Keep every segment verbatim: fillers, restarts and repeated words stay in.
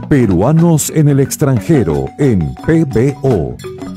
Peruanos en el extranjero en P B O.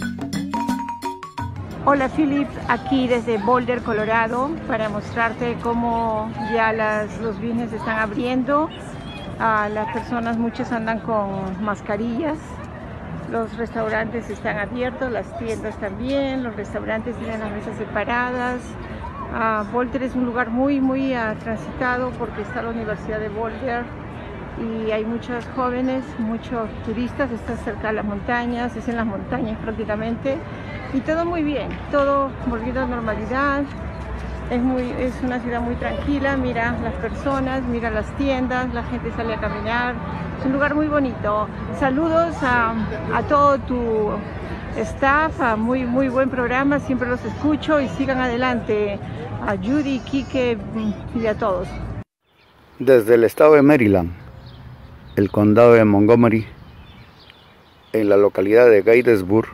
Hola Philip, aquí desde Boulder, Colorado, para mostrarte cómo ya las, los business se están abriendo. Ah, las personas, muchas andan con mascarillas. Los restaurantes están abiertos, las tiendas también, los restaurantes tienen las mesas separadas. Uh, Boulder es un lugar muy, muy uh, transitado porque está la Universidad de Boulder y hay muchos jóvenes, muchos turistas, está cerca de las montañas, es en las montañas prácticamente. Y todo muy bien, todo volviendo a normalidad. Es, muy, es una ciudad muy tranquila, mira las personas, mira las tiendas, la gente sale a caminar. Es un lugar muy bonito. Saludos a, a todo tu staff, a muy, muy buen programa, siempre los escucho y sigan adelante. A Judy, Quique y a todos. Desde el estado de Maryland, el condado de Montgomery, en la localidad de Gatesburg,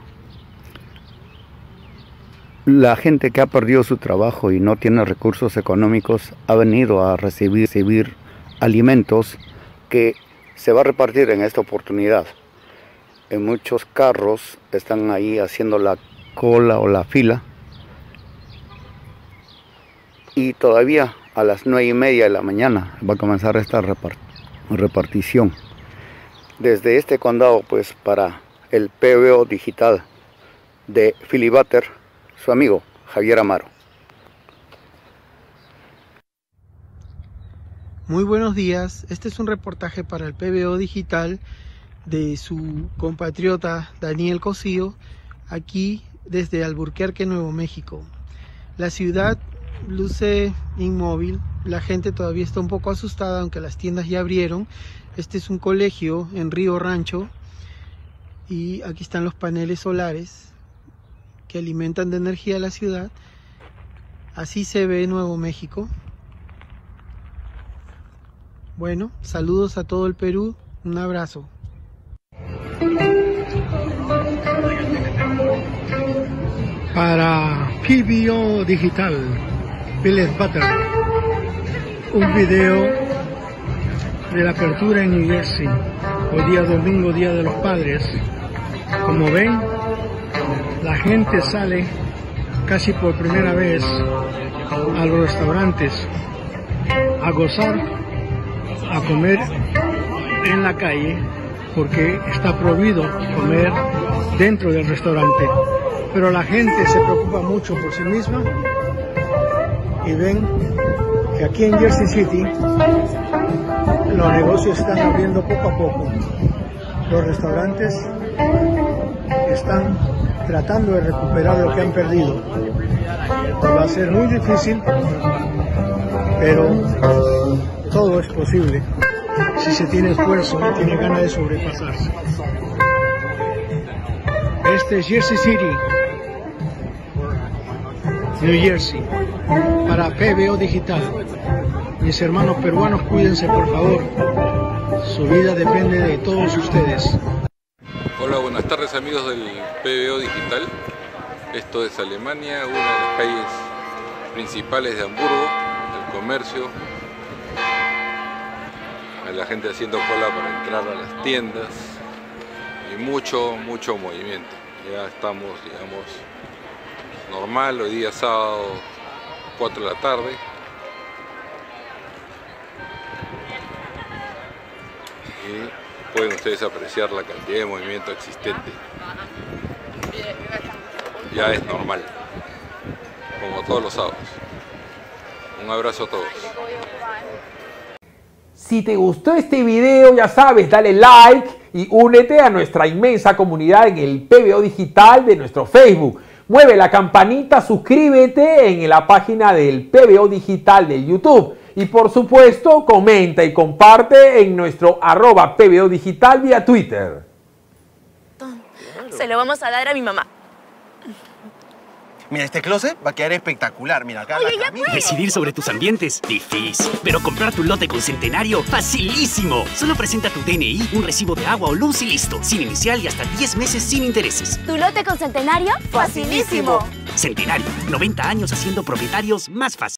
la gente que ha perdido su trabajo y no tiene recursos económicos ha venido a recibir, recibir alimentos que se va a repartir en esta oportunidad. En muchos carros están ahí haciendo la cola o la fila y todavía a las nueve y media de la mañana va a comenzar esta repartición. Desde este condado, pues para el P B O Digital de Philip Butter, su amigo Javier Amaro. Muy buenos días, este es un reportaje para el P B O Digital de su compatriota Daniel Cosío, aquí desde Albuquerque, Nuevo México. La ciudad luce inmóvil, la gente todavía está un poco asustada, aunque las tiendas ya abrieron. Este es un colegio en Río Rancho y aquí están los paneles solares que alimentan de energía a la ciudad. Así se ve Nuevo México. Bueno, saludos a todo el Perú, un abrazo. Para P B O Digital, Philip Butter, un video de la apertura en New Jersey, hoy día domingo, Día de los Padres. Como ven, la gente sale casi por primera vez a los restaurantes a gozar, a comer en la calle, porque está prohibido comer dentro del restaurante. Pero la gente se preocupa mucho por sí misma y ven que aquí en Jersey City los negocios están abriendo poco a poco. Los restaurantes están tratando de recuperar lo que han perdido. Va a ser muy difícil, pero todo es posible si se tiene esfuerzo y tiene ganas de sobrepasarse. Este es Jersey City, New Jersey, para P B O Digital. Mis hermanos peruanos, cuídense por favor. Su vida depende de todos ustedes. Hola, buenas tardes amigos del P B O Digital. Esto es Alemania, una de las calles principales de Hamburgo, el comercio. Hay la gente haciendo cola para entrar a las tiendas y mucho, mucho movimiento. Ya estamos, digamos, normal, hoy día sábado, cuatro de la tarde. Y pueden ustedes apreciar la cantidad de movimiento existente. Ya es normal, como todos los sábados. Un abrazo a todos. Si te gustó este video, ya sabes, dale like y únete a nuestra inmensa comunidad en el P B O Digital de nuestro Facebook. Mueve la campanita, suscríbete en la página del P B O Digital de YouTube. Y por supuesto, comenta y comparte en nuestro arroba P B O Digital vía Twitter. Se lo vamos a dar a mi mamá. Mira, este closet va a quedar espectacular. Mira, acá Oye, la ya camisa. Decidir sobre tus ambientes, difícil. Pero comprar tu lote con Centenario, facilísimo. Solo presenta tu D N I, un recibo de agua o luz y listo. Sin inicial y hasta diez meses sin intereses. ¿Tu lote con Centenario? ¡Facilísimo! Centenario, noventa años haciendo propietarios más fácil.